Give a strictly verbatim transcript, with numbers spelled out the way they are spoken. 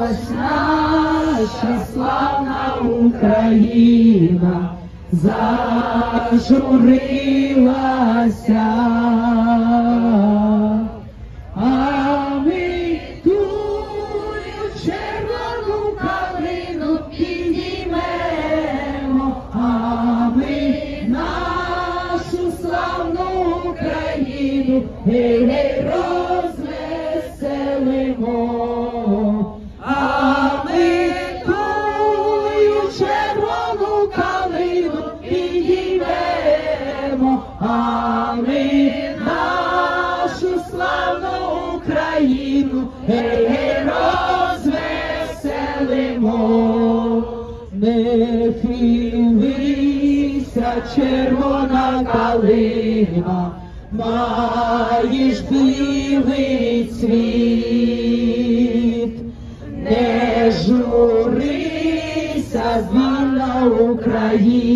Ось наша славна Україна зажурилася, а ми тую червону калину підіймемо, а ми нашу славну Україну гей-гей розвеселимо. А ми тую червону калину підіймемо, а ми нашу славну Україну гей-гей розвеселимо. Не хилися, червона калина, маєш білий цвіт. Не журися, вільна Україна.